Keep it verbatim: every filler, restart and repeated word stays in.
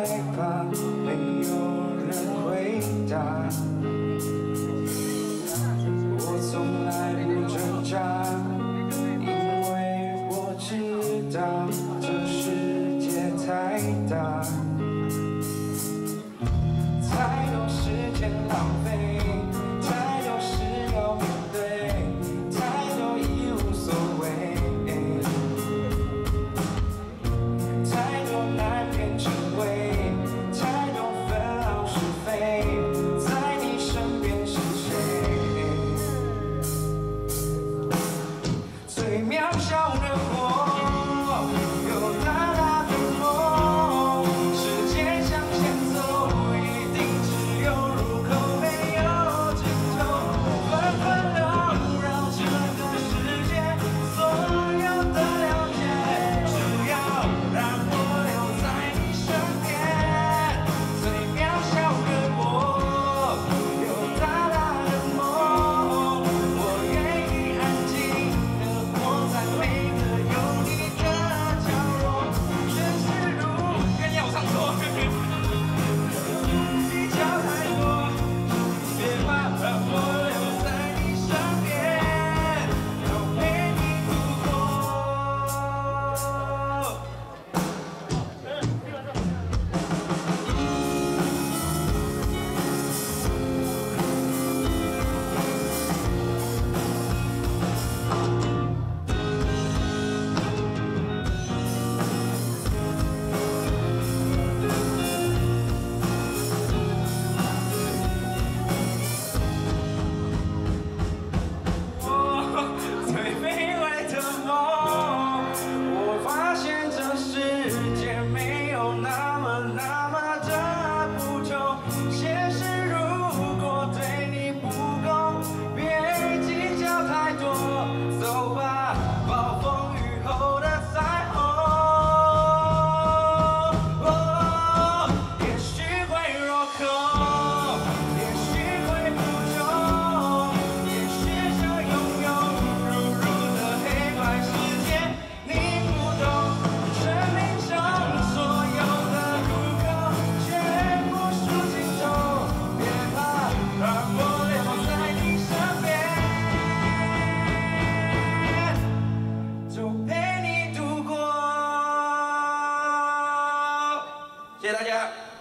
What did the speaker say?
害怕，没有人回答。我从来不挣扎，因为我知道这世界太大，太多时间浪费，太多事要面对，太多已无所谓。 太多难辨真伪，太多纷扰是非，在你身边是谁？最渺小的我，有大大的梦，世界向前走，一定只有入口，没有尽头，纷纷扰扰这个世界，所有的了解，只要让。 谢谢大家。